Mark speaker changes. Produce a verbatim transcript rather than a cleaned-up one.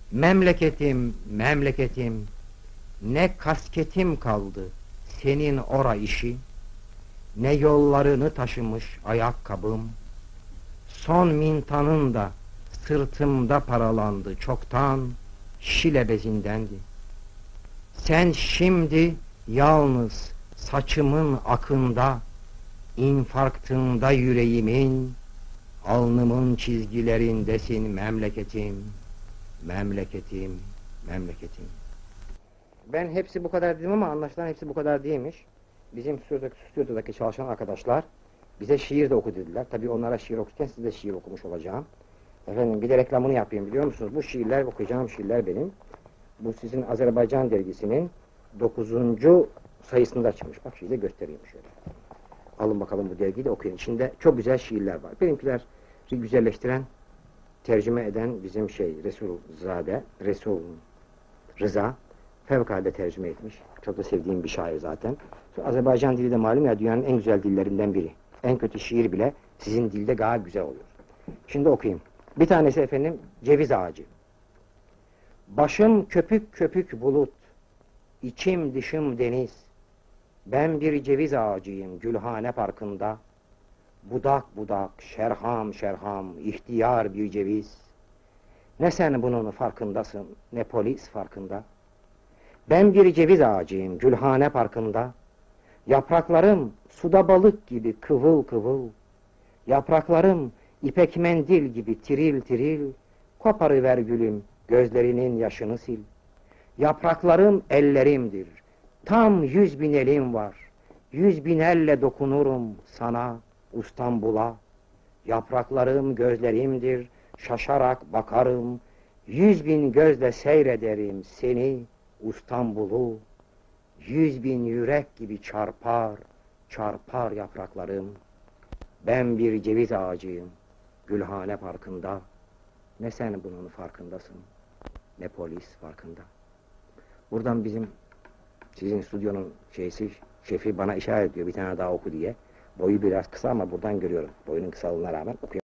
Speaker 1: Memleketim, memleketim, ne kasketim kaldı senin ora işi, ne yollarını taşımış ayakkabım, son mintanın da sırtımda paralandı çoktan, şile bezindendi. Sen şimdi yalnız saçımın akında, infarktında yüreğimin, alnımın çizgilerindesin memleketim, memleketim, memleketim. Ben hepsi bu kadar dedim ama anlaşılan hepsi bu kadar değilmiş. Bizim stüdyodaki, stüdyodaki çalışan arkadaşlar bize şiir de oku dediler. Tabii onlara şiir okurken size de şiir okumuş olacağım. Efendim bir de reklamını yapayım, biliyor musunuz? Bu şiirler, okuyacağım şiirler benim. Bu sizin Azerbaycan dergisinin dokuzuncu sayısında çıkmış. Bak şiiri de göstereyim şöyle. Alın bakalım bu dergiyi de okuyun. İçinde çok güzel şiirler var. Benimkiler güzelleştiren, tercüme eden bizim şey Resulzade, Resul Rıza fevkalade tercüme etmiş. Çok da sevdiğim bir şair zaten. Azerbaycan dili de malum ya, dünyanın en güzel dillerinden biri. En kötü şiir bile sizin dilde gayet güzel oluyor. Şimdi okuyayım. Bir tanesi efendim ceviz ağacı. Başım köpük köpük bulut, içim dışım deniz. Ben bir ceviz ağacıyım Gülhane Parkı'nda. Budak budak, şerham şerham, ihtiyar bir ceviz. Ne sen bunun farkındasın, ne polis farkında. Ben bir ceviz ağacıyım Gülhane Parkı'nda. Yapraklarım suda balık gibi kıvıl kıvıl. Yapraklarım ipek mendil gibi tiril tiril. Koparıver gülüm, gözlerinin yaşını sil. Yapraklarım ellerimdir, tam yüz bin elim var. Yüz bin elle dokunurum sana, İstanbul'a. Yapraklarım gözlerimdir, şaşarak bakarım. Yüz bin gözle seyrederim seni, İstanbul'u. Yüz bin yürek gibi çarpar, çarpar yapraklarım. Ben bir ceviz ağacıyım Gülhane Parkı'nda. Ne sen bunun farkındasın, ne polis farkında. Buradan bizim, sizin stüdyonun şeysi, şefi bana işaret ediyor bir tane daha oku diye. Boyu biraz kısa ama buradan görüyorum. Boyunun kısalığına rağmen okuyorum.